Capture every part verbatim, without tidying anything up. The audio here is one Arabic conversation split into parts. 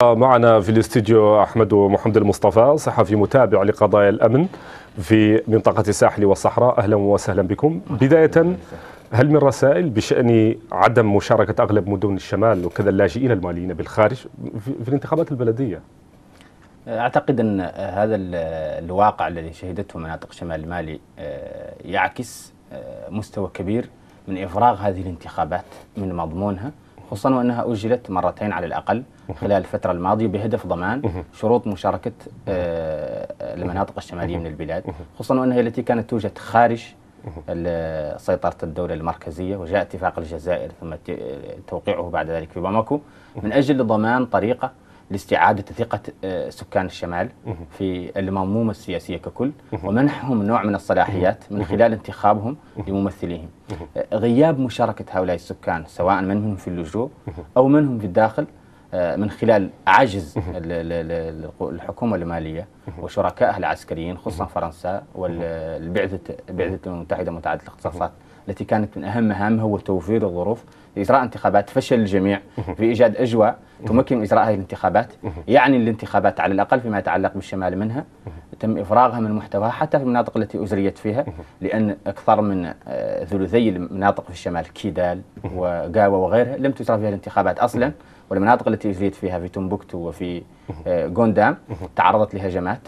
معنا في الاستديو أحمد محمد المصطفى، صحفي متابع لقضايا الأمن في منطقة الساحل والصحراء. أهلا وسهلا بكم. بداية، هل من رسائل بشأن عدم مشاركة أغلب مدن الشمال وكذا اللاجئين الماليين بالخارج في الانتخابات البلدية؟ أعتقد أن هذا الواقع الذي شهدته مناطق شمال مالي يعكس مستوى كبير من إفراغ هذه الانتخابات من مضمونها، خصوصا وأنها أجلت مرتين على الأقل خلال الفترة الماضية بهدف ضمان شروط مشاركة المناطق الشمالية من البلاد، خصوصا وأنها التي كانت توجد خارج سيطرة الدولة المركزية، وجاء اتفاق الجزائر ثم توقيعه بعد ذلك في باماكو من أجل ضمان طريقة لاستعادة ثقة سكان الشمال في المنظومة السياسية ككل، ومنحهم نوع من الصلاحيات من خلال انتخابهم لممثليهم. غياب مشاركة هؤلاء السكان سواء منهم في اللجوء أو منهم في الداخل من خلال عجز الحكومة المالية وشركائها العسكريين، خصوصا فرنسا والبعثة البعثة المتحدة متعددة الاختصاصات التي كانت من أهم مهامها هو توفير الظروف لإجراء انتخابات. فشل الجميع في إيجاد أجواء تمكن من إجراء هذه الانتخابات، يعني الانتخابات على الأقل فيما يتعلق بالشمال منها تم إفراغها من محتواها حتى في المناطق التي أجريت فيها، لأن أكثر من ثلثي المناطق في الشمال كيدال وغاوة وغيرها لم تجرى فيها الانتخابات أصلا، والمناطق التي أجريت فيها في تومبوكتو وفي غوندام تعرضت لهجمات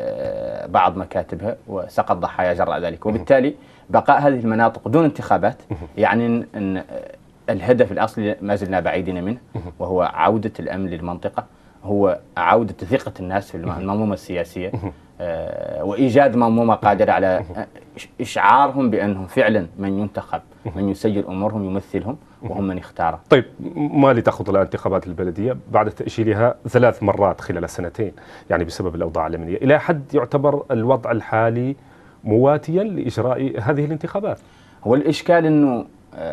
بعض مكاتبها وسقط ضحايا جراء ذلك. وبالتالي بقاء هذه المناطق دون انتخابات يعني أن الهدف الأصلي ما زلنا بعيدين منه، وهو عودة الأمن للمنطقة، هو عودة ثقة الناس في المنظومة السياسية، وإيجاد منظومة قادرة على إشعارهم بأنهم فعلا من ينتخب من يسير أمورهم يمثلهم وهم من يختاره. طيب، مالي تخوض الانتخابات البلدية بعد تأجيلها ثلاث مرات خلال السنتين يعني بسبب الأوضاع الأمنية، إلى حد يعتبر الوضع الحالي مواتيا لإجراء هذه الانتخابات؟ هو الإشكال أنه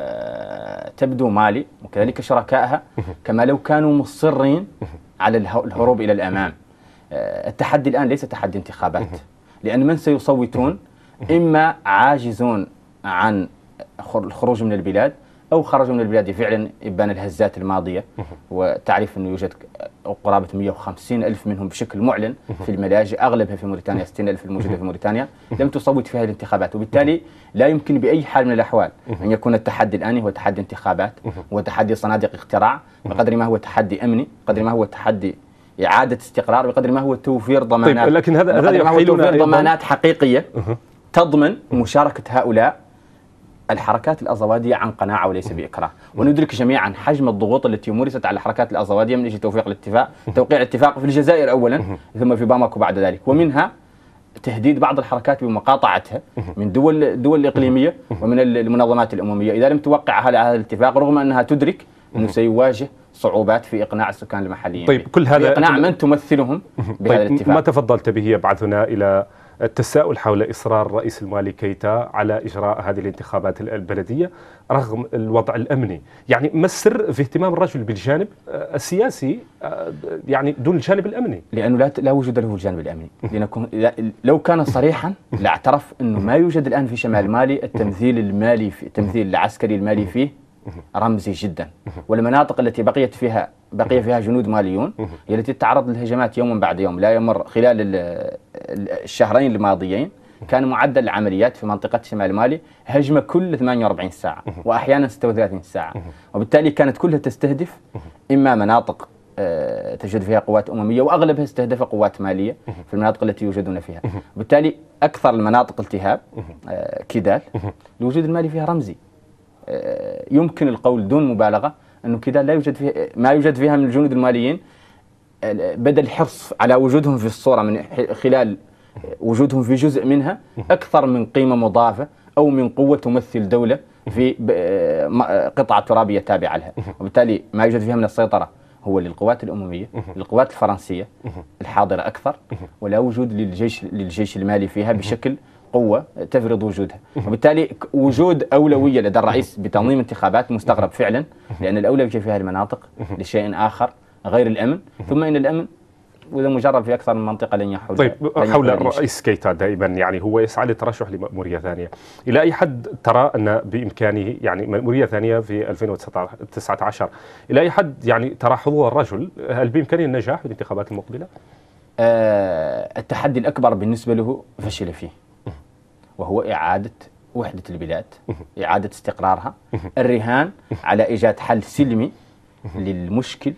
آه تبدو مالي وكذلك شركائها كما لو كانوا مصرين على الهروب إلى الأمام. آه التحدي الآن ليس تحدي انتخابات، لأن من سيصوتون إما عاجزون عن الخروج من البلاد أو خرجوا من البلاد فعلا إبان الهزات الماضية، وتعرف أنه يوجد قرابة مئة وخمسين ألف منهم بشكل معلن في الملاجئ، أغلبها في موريتانيا، ستين ألف الموجودة في موريتانيا لم تصوت في هذه الانتخابات. وبالتالي لا يمكن بأي حال من الأحوال أن يكون التحدي الآن هو تحدي انتخابات وتحدي صناديق اقتراع، بقدر ما هو تحدي أمني، بقدر ما هو تحدي إعادة استقرار، بقدر ما هو توفير ضمانات. طيب، لكن هذا بقدر ما هو توفير ضمانات حقيقية تضمن مشاركة هؤلاء الحركات الأزوادية عن قناعة وليس بإكراه. وندرك جميعا حجم الضغوط التي مارست على الحركات الأزوادية من أجل توفيق الاتفاق، توقيع الاتفاق في الجزائر أولا ثم في باماكو بعد ذلك، ومنها تهديد بعض الحركات بمقاطعتها من دول الدول الإقليمية ومن المنظمات الأممية إذا لم توقع على هذا الاتفاق، رغم أنها تدرك أنه سيواجه صعوبات في إقناع السكان المحليين. طيب، كل هذا إقناع من تمثلهم بهذا طيب الاتفاق. ما تفضلت به يبعثنا إلى التساؤل حول إصرار الرئيس المالي كيتا على إجراء هذه الانتخابات البلدية رغم الوضع الأمني. يعني ما السر في اهتمام الرجل بالجانب السياسي يعني دون الجانب الأمني؟ لأنه لا لا وجود له الجانب الأمني. لنكون لو كان صريحا لاعترف أنه ما يوجد الآن في شمال مالي التمثيل المالي في التمثيل العسكري المالي فيه رمزي جدا، والمناطق التي بقيت فيها بقي فيها جنود ماليون هي التي تتعرض للهجمات يوما بعد يوم. لا يمر خلال الشهرين الماضيين كان معدل العمليات في منطقة شمال مالي هجمة كل ثمانية وأربعين ساعة وأحيانا ستة وثلاثين ساعة، وبالتالي كانت كلها تستهدف إما مناطق تجد فيها قوات أممية وأغلبها استهدف قوات مالية في المناطق التي يوجدون فيها. وبالتالي أكثر المناطق التهاب كيدال الوجود المالي فيها رمزي. يمكن القول دون مبالغة أنه كيدال لا يوجد فيها ما يوجد فيها من الجنود الماليين بدل الحرص على وجودهم في الصورة من خلال وجودهم في جزء منها أكثر من قيمة مضافة أو من قوة تمثل دولة في قطعة ترابية تابعة لها. وبالتالي ما يوجد فيها من السيطرة هو للقوات الأممية، للقوات الفرنسية الحاضرة أكثر، ولا وجود للجيش للجيش المالي فيها بشكل قوة تفرض وجودها. وبالتالي وجود أولوية لدى الرئيس بتنظيم انتخابات مستغرب فعلا، لأن الأولوية في هذه المناطق لشيء آخر غير الأمن، ثم إن الأمن واذا مجرب في اكثر من منطقه لن يحول. طيب لن حول يحول الرئيس كيتا دائما يعني هو يسعى للترشح لمأمورية ثانية، إلى أي حد ترى أن بإمكانه يعني مأمورية ثانية في ألفين وتسعة عشر، إلى أي حد يعني ترى حضور الرجل هل بإمكانه النجاح في الانتخابات المقبلة؟ أه التحدي الأكبر بالنسبة له فشل فيه، وهو إعادة وحدة البلاد، إعادة استقرارها، الرهان على إيجاد حل سلمي للمشكل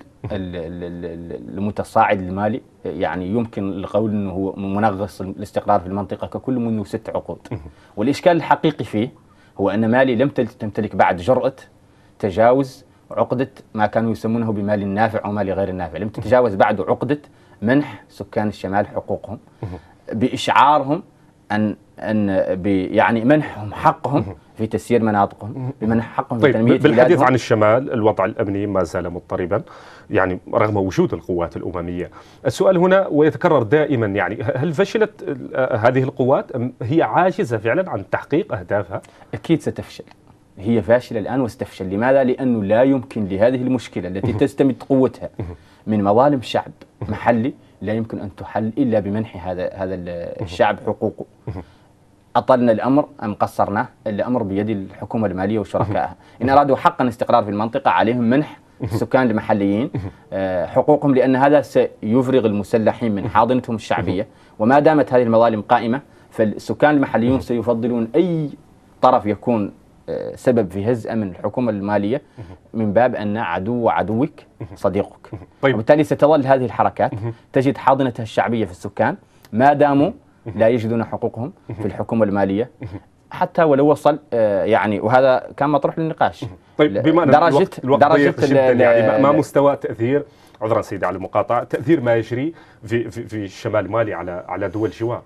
المتصاعد المالي. يعني يمكن القول أنه هو منغص الاستقرار في المنطقة ككل منذ ست عقود، والإشكال الحقيقي فيه هو أن مالي لم تمتلك بعد جرأة تجاوز عقدة ما كانوا يسمونه بمال النافع أو مال غير النافع، لم تتجاوز بعد عقدة منح سكان الشمال حقوقهم، بإشعارهم أن أن يعني منحهم حقهم في تسيير مناطقهم، بمنح حقهم طيب في تنمية بالحديث بلادهم. عن الشمال الوضع الأمني ما زال مضطربا يعني رغم وجود القوات الأممية. السؤال هنا ويتكرر دائما يعني هل فشلت هذه القوات أم هي عاجزة فعلا عن تحقيق أهدافها؟ أكيد ستفشل، هي فاشلة الآن وستفشل. لماذا؟ لأنه لا يمكن لهذه المشكلة التي تستمد قوتها من مظالم شعب محلي لا يمكن أن تحل إلا بمنح هذا هذا الشعب حقوقه. أطلنا الأمر أم قصرناه؟ الأمر بيد الحكومة المالية وشركائها. إن أرادوا حقا استقرار في المنطقة عليهم منح السكان المحليين حقوقهم، لأن هذا سيفرغ المسلحين من حاضنتهم الشعبية، وما دامت هذه المظالم قائمة فالسكان المحليون سيفضلون أي طرف يكون سبب في هز أمن الحكومة المالية من باب أن عدو عدوك صديقك. طيب. وبالتالي ستظل هذه الحركات تجد حاضنتها الشعبية في السكان ما داموا لا يجدون حقوقهم في الحكومة المالية، حتى ولو وصل يعني، وهذا كان مطروح للنقاش. طيب بما أن درجة الوقت, الوقت درجة جدا يعني ما مستوى تأثير، عذرا سيدي على المقاطعة، تأثير ما يجري في في, في الشمال مالي على على دول الجوار؟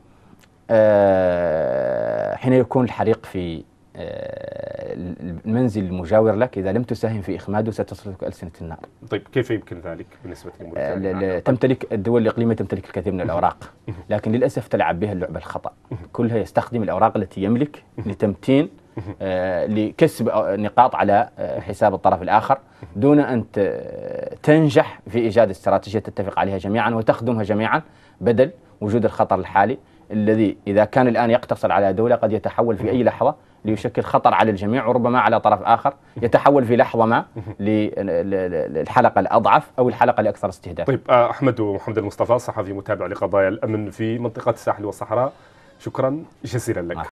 أه حين يكون الحريق في المنزل المجاور لك، إذا لم تساهم في إخماده ستصلك ألسنة النار. طيب كيف يمكن ذلك بالنسبة لموريتانيا؟ تمتلك الدول الإقليمية تمتلك الكثير من الأوراق، لكن للأسف تلعب بها اللعبة الخطأ. كلها يستخدم الأوراق التي يملك لتمتين آه لكسب نقاط على آه حساب الطرف الآخر، دون أن تنجح في إيجاد استراتيجية تتفق عليها جميعا وتخدمها جميعا، بدل وجود الخطر الحالي الذي إذا كان الآن يقتصر على دولة قد يتحول في أي لحظة ليشكل خطر على الجميع، وربما على طرف آخر يتحول في لحظة ما للحلقة الأضعف أو الحلقة الأكثر استهدافا. طيب أحمد محمد المصطفى، صحفي متابع لقضايا الأمن في منطقة الساحل والصحراء، شكرا جزيلا لك.